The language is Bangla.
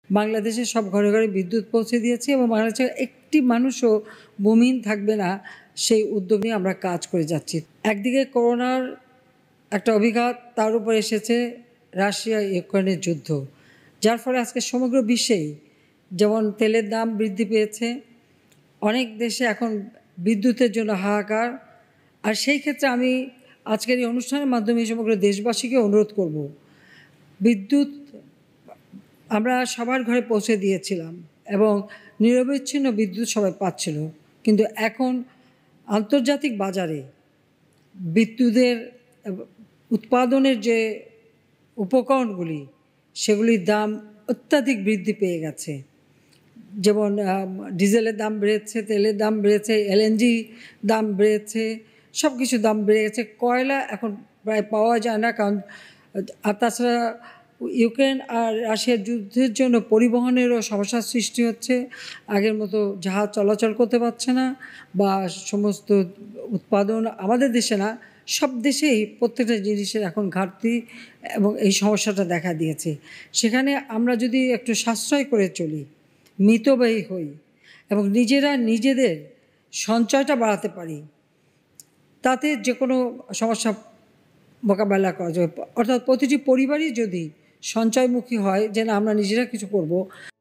বাংলাদেশে সব ঘরে ঘরে বিদ্যুৎ পৌঁছে দিয়েছি এবং বাংলাদেশে একটি মানুষও ভূমিহীন থাকবে না সেই উদ্যোগ নিয়ে আমরা কাজ করে যাচ্ছি। একদিকে করোনার একটা অভিঘাত, তার উপর এসেছে রাশিয়া ইউক্রেনের যুদ্ধ, যার ফলে আজকে সমগ্র বিশ্বেই যেমন তেলের দাম বৃদ্ধি পেয়েছে, অনেক দেশে এখন বিদ্যুতের জন্য হাহাকার। আর সেই ক্ষেত্রে আমি আজকের এই অনুষ্ঠানের মাধ্যমে সমগ্র দেশবাসীকে অনুরোধ করব, বিদ্যুৎ আমরা সবার ঘরে পৌঁছে দিয়েছিলাম এবং নিরবচ্ছিন্ন বিদ্যুৎ সবাই পাচ্ছিল, কিন্তু এখন আন্তর্জাতিক বাজারে বিদ্যুতের উৎপাদনের যে উপকরণগুলি সেগুলির দাম অত্যাধিক বৃদ্ধি পেয়ে গেছে। যেমন ডিজেলের দাম বেড়েছে, তেলের দাম বেড়েছে, এলএনজি দাম বেড়েছে, সব কিছু দাম বেড়ে গেছে। কয়লা এখন প্রায় পাওয়া যায় না, কারণ আর তাছাড়া ইউক্রেন আর রাশিয়ার যুদ্ধের জন্য পরিবহনেরও সমস্যার সৃষ্টি হচ্ছে। আগের মতো জাহাজ চলাচল করতে পারছে না, বা সমস্ত উৎপাদন আমাদের দেশে না, সব দেশেই প্রত্যেকটা জিনিসের এখন ঘাটতি এবং এই সমস্যাটা দেখা দিয়েছে। সেখানে আমরা যদি একটু সাশ্রয় করে চলি, মিতব্যয়ী হই এবং নিজেদের সঞ্চয়টা বাড়াতে পারি, তাতে যে কোনো সমস্যা মোকাবেলা করা যাবে। অর্থাৎ প্রতিটি পরিবারই যদি সঞ্চয়মুখী হয়, যে না আমরা নিজেরা কিছু করব,